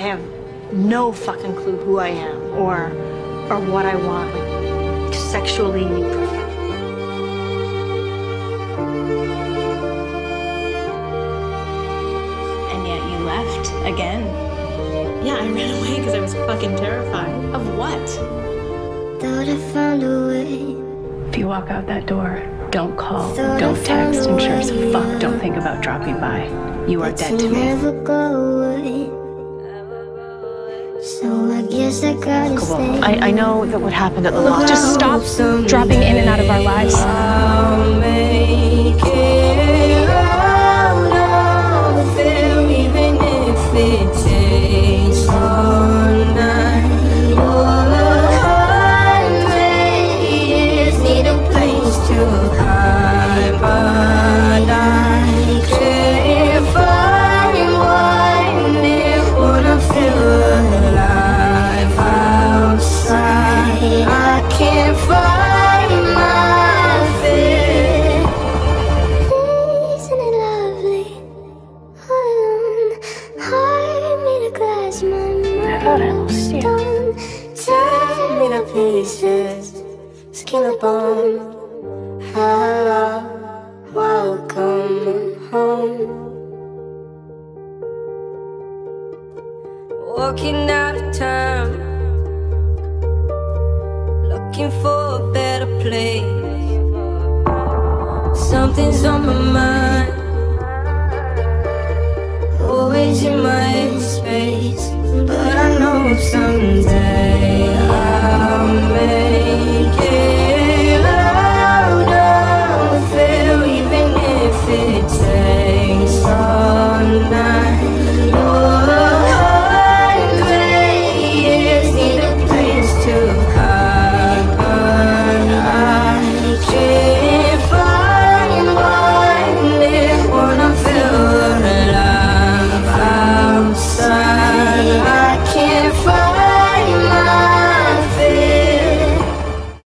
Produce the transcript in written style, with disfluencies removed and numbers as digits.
have no fucking clue who I am or what I want, like sexually. And yet you left again. Yeah, I ran away because I was fucking terrified. Of what? Thought I found a way. If you walk out that door, don't call, don't text, and sure as fuck don't think about dropping by. You are dead to me. Never go away. So I guess I gotta stay. I know that what happened at the lodge. Just stop dropping in and out of our lives. I'll make it out of there, even if it takes all night. All hundred need a place to hide, but I can't find one near what I feel alive outside. I can't find my fear. Isn't it lovely? All alone, heart made of glass, my mind of stone. Tear me to pieces, skin and bone. Hello, welcome home. Walking out of town, looking for a better place. Something's on my mind, always in my space. But I know someday